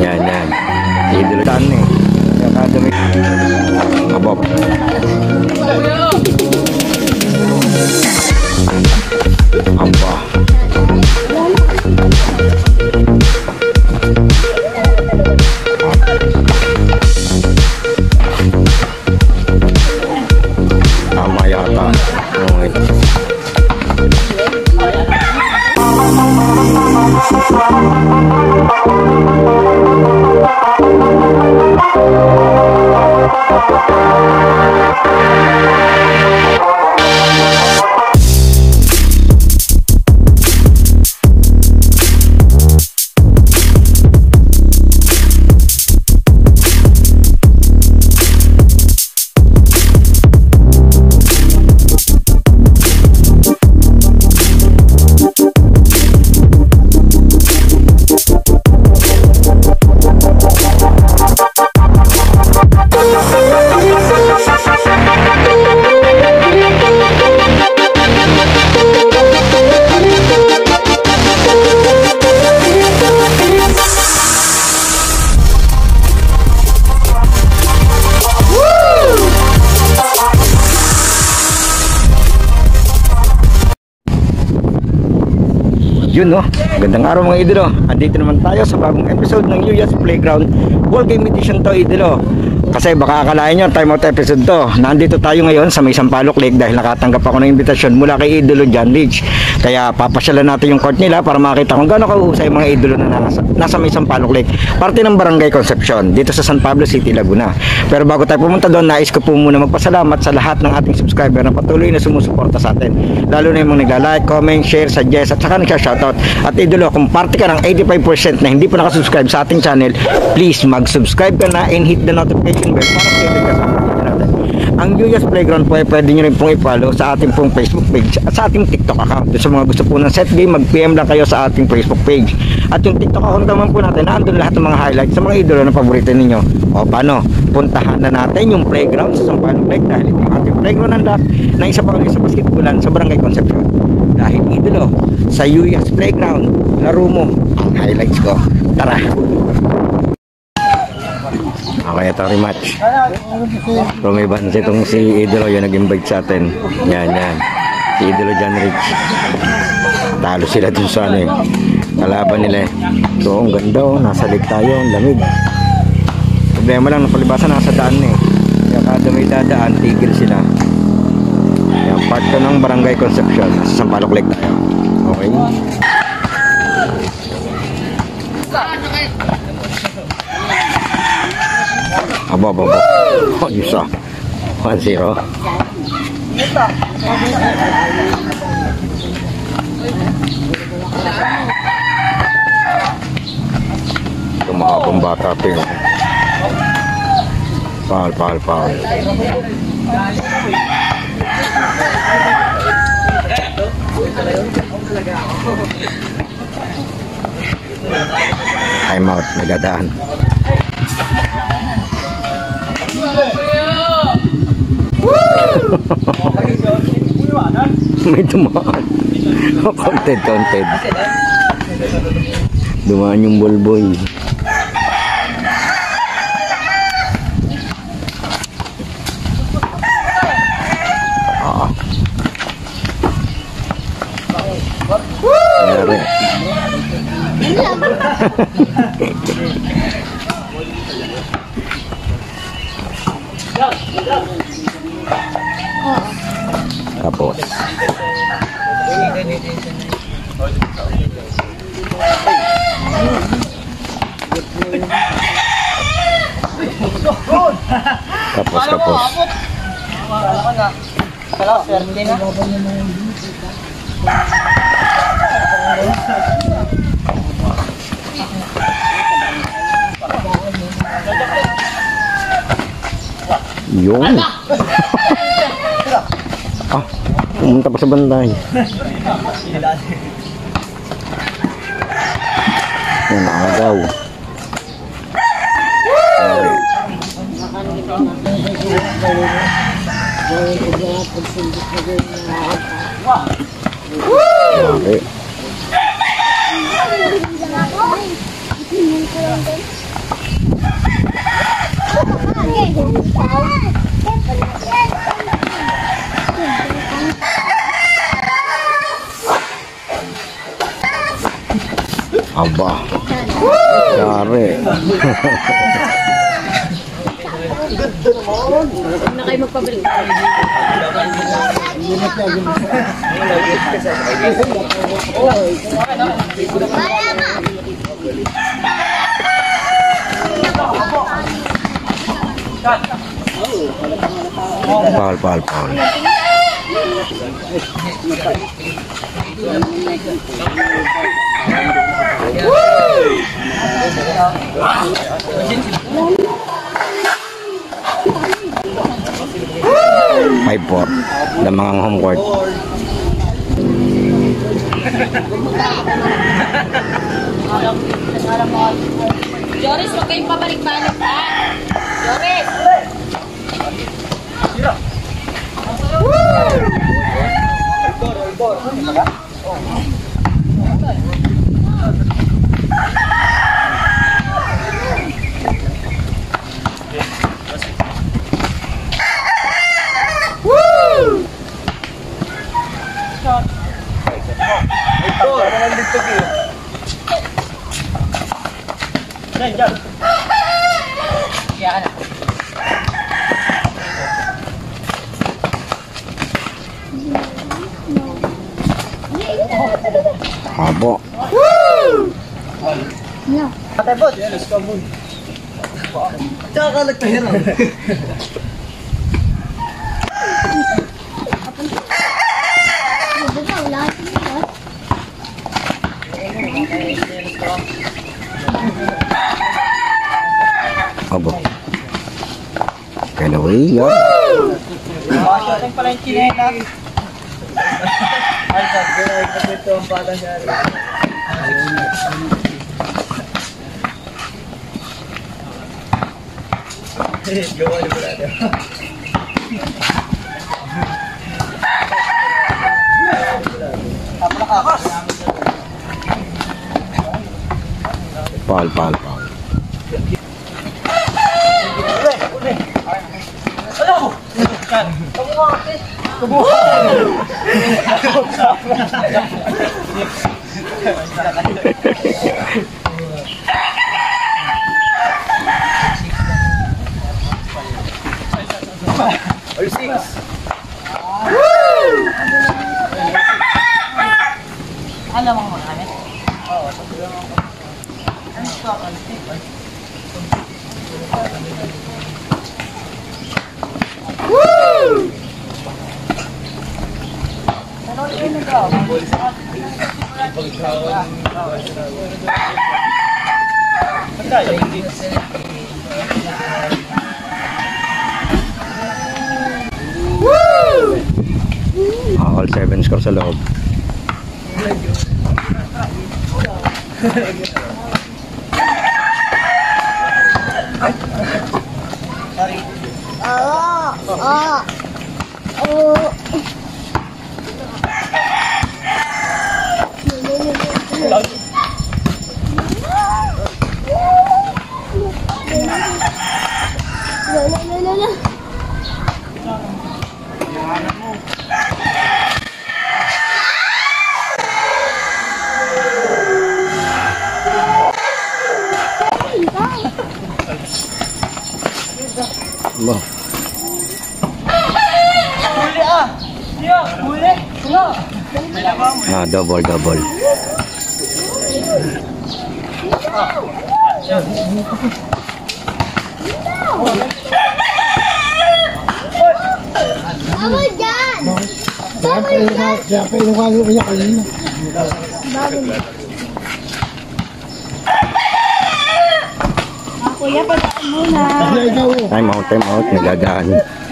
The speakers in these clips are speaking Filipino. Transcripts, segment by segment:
Yan, yan. Idol saan eh. Academy. Abop. Aba. Tama yata. Okay. Yun no, gandang araw mga idolo. Andito naman tayo sa bagong episode ng Yuya's Playground Ball Game Edition to idolo. Kasi baka akalain nyo, time out episode to. Nandito tayo ngayon sa may Sampaloc Lake dahil nakatanggap ako ng imbitasyon mula kay idolo John Ridge. Kaya papasyalan natin yung court nila para makita kung gaano kahusay mga idolo na nasa may Sampaloc Lake. Parte ng Barangay Concepcion dito sa San Pablo City, Laguna. Pero bago tayo pumunta doon, nais ko po muna magpasalamat sa lahat ng ating subscriber na patuloy na sumusuporta sa atin. Lalo na yung mga nagla-like, comment, share, suggest at saka nagsha-shoutout. At idolo, kung parte ka ng 85% na hindi pa nakasubscribe sa ating channel, please mag-subscribe ka na and hit the notification bell para updated ka sa mga video natin. Ang Yuya's Playground po ay pwede nyo rin pong i-follow sa ating pong Facebook page at sa ating TikTok account. Sa mga gusto po ng set game, mag-PM lang kayo sa ating Facebook page. At yung TikTok account naman po natin, naandun lahat ng mga highlights sa mga idolo na paborito ninyo. O paano? Puntahan na natin yung playground sa Sampaloc Lake dahil ito yung ating playground unlock na isa pa sa basketballan sa Barangay Concepcion. Dahil idolo, sa Yuya's Playground, laro mo ang highlights ko. Tara! Okay, ito rematch. Rumibans itong si idolo yung nag-invite sa atin. Yan, yan. Si idolo John Ridge. Talo sila dun sa ano eh. Kalaban nila eh. So, ang ganda oh. Nasa lake tayo. Ang lamig. Problema lang, napalibasan nasa daan eh. Kaya kada may dadaan, tigil sila. Yan, part ko ng Barangay Concepcion. Sa Sampaloc Lake tayo. Okay. Aba. Oh, isa. 1-0. Tumakapong bata ping. Paul. Time out, nagadaan. May dumaan. Counted. Dumaan yung ballboy. Tapos yun. Pumunta pa sa bantay. Yan, agaw. Okay. Aba. Yari. Na kayo magpabalik. Pal. Five four. Damang home court. Joris, huwag kayong pabalik-balik, ha? Joris! Abo. Ate Bod, let's go Bod. Tsaka nagpahirap. Abo. Kalaway yan. Shooting pala yung chinelas. Ay, sabi na ito ang bata niya. Gawa niyo pala ito. Pal. All six. Alam mo mga kami? Oo, sabi lang ako. Ano ito? All 7 score sa loob. Lo. Huli ah! Siya! Huli! Siya! Ah, double. Bawal dyan! Bawal dyan! Kaya pa yung kagawin niya kanina. Bawal dyan. Kuya, padaan muna. Time out. Nagdadaan.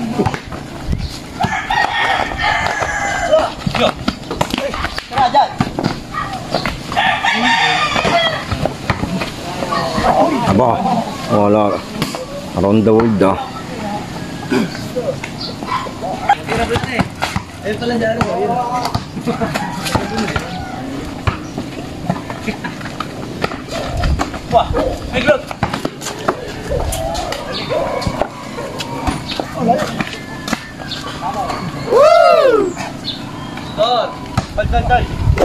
Tara dyan! Aba. Wala. Around the world ah. Ayun pala dyan mo. Wah! May glove! Dal.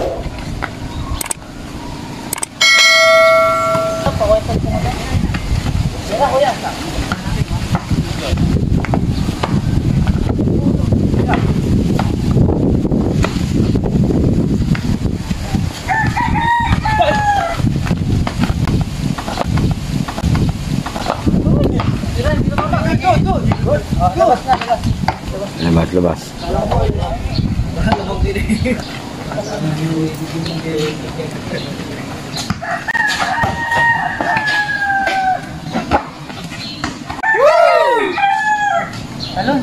Labas. Talon.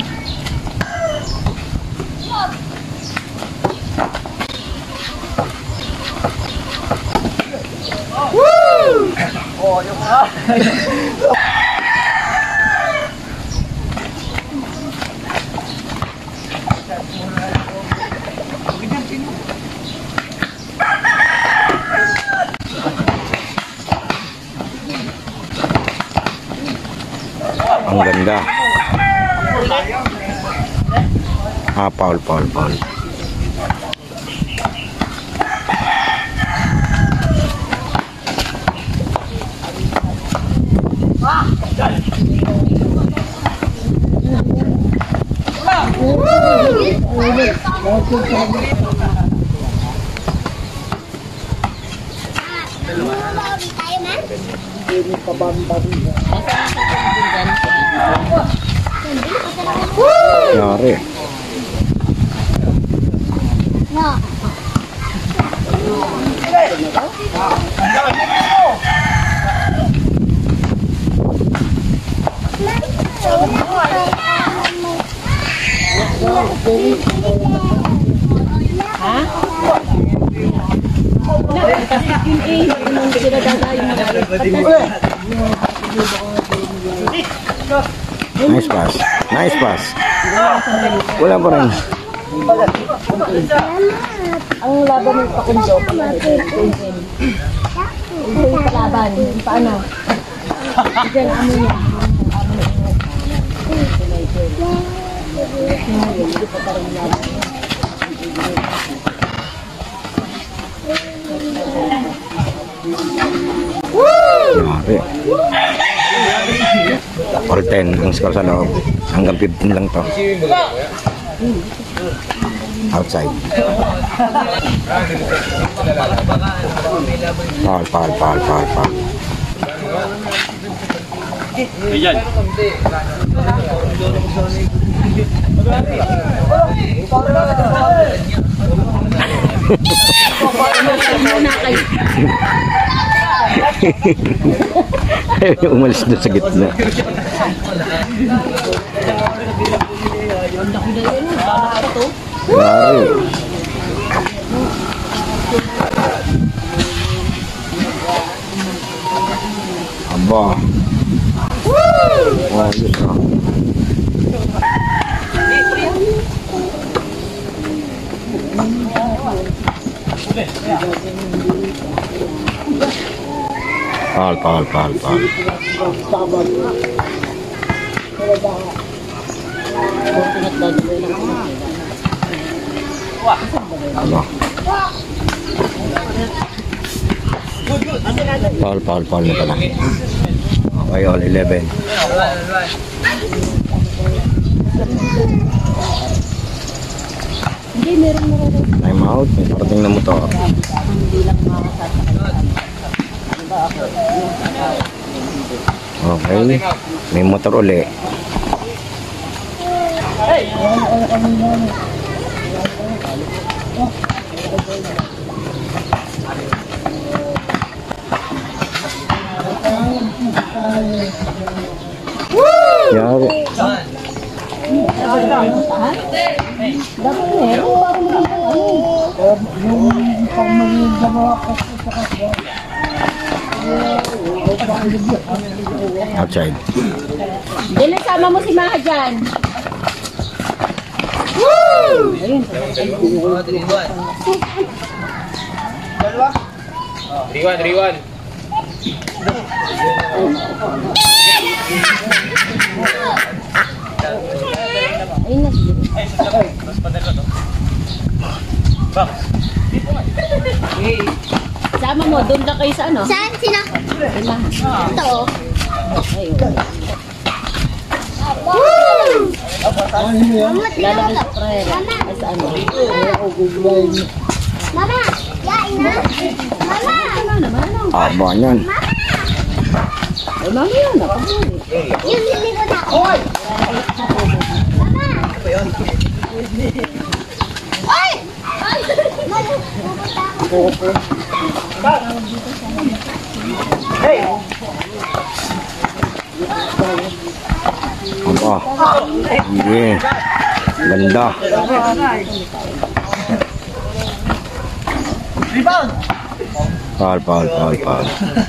Ang ganda. Foul. Yari. No. Nice pass. Wala pa rin. Ang laban ng pakundo. Yung laban. Paano? Diyan ang amo niya. Yari. All 10 ang score sa loob. Hanggang 15 lang to. Outside. Foul. Umalis na sa gitna. Yari. Aba. Ayos ah. Pal. Ano? Pal na pala. Okay, all 11. Hindi, meron. Time out, may parating na motor. Okay, may motor uli. Yari. Outside. Dilan, sama mo si Maha dyan. Riwan. Ayun na. Mas padala to. Box. mo, doon lang kayo sa ano? Saan? Sino? Ito. Lalagay sa prera. Ay, sa ano? Mama! Yain na! Mama! Ano naman, ano? Aba yan. Ay, mami yun, ako. Yung lilikod ako. Mama! Oy! Pupunta ako. Aba. Sige. Ganda. Rebound! Pal.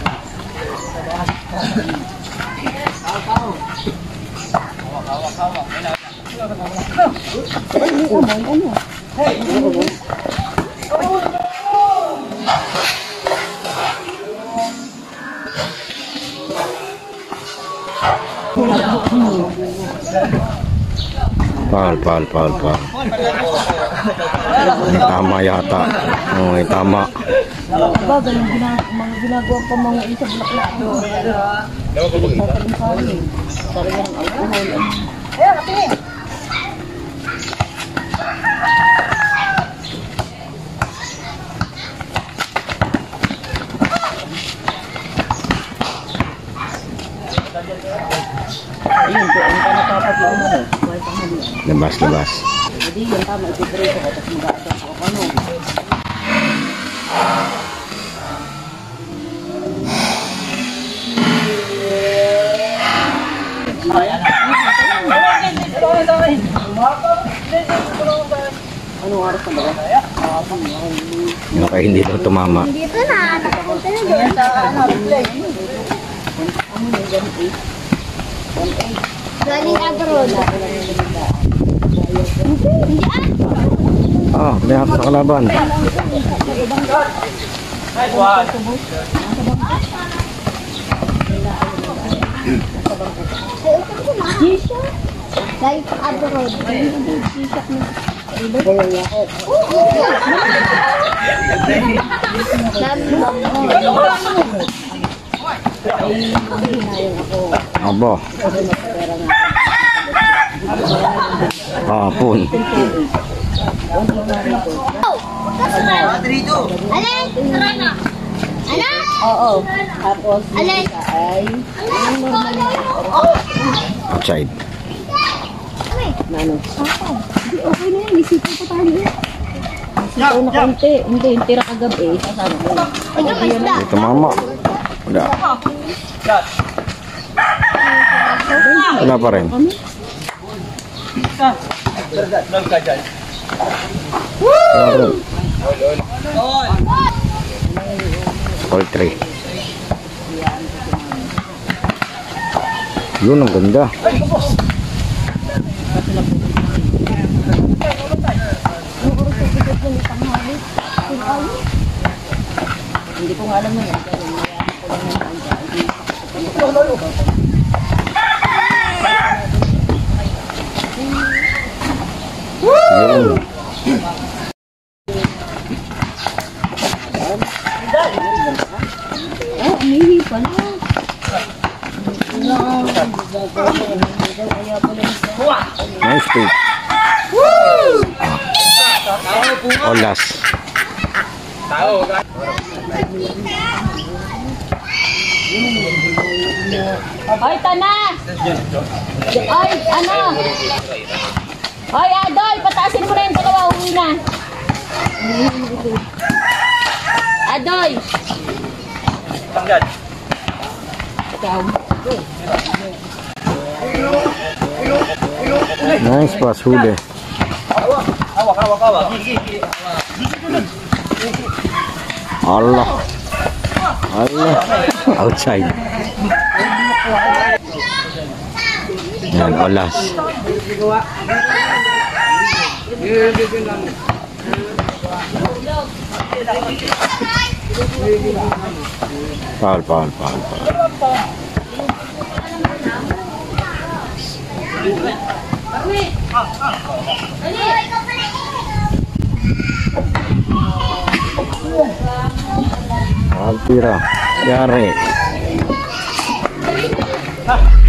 Pal. Tama yata. Oo, tama. Aba, ganun mga ginagawa pa mga isa bulaklak. Talagang alcohol. Ayun, kung ano ka napapag-iwan mo, buhay pang hali. Labas. Hindi, yung tama, itipreso ko, tapos mag-aasap ko ano. Anong oras na ba? Yung kaya hindi daw tumama. Dito na. Nakapunta na doon. Galing abroad. Hindi Ah, may hapos sa kalaban. Gisha? Galing abroad. Gisha na. Aba. Hapon. Alin? Ano? Oo. Tapos, Alin? ay, Outside. nano. Hindi, okay na yan. Isipin ko tayo. Ikaw na konti. Hindi, yung tira kagabi. Sasama ko. Ikaw may isda. May tumama. Wala. Wala pa rin. Wala rin. All three. Yun, ang ganda. Hindi ko nga alam na yan. Yun. Oh, umihi pa na. Nice pick. Olas. Ay, Tana! Ay, ano? Ay, Adoy, pataasin mo na yung dalawa, uwi na. Adoy! Ikaw. Nice pass, huli. Allah. Outside. Yan, olas. Foul. Pagtira. Yari.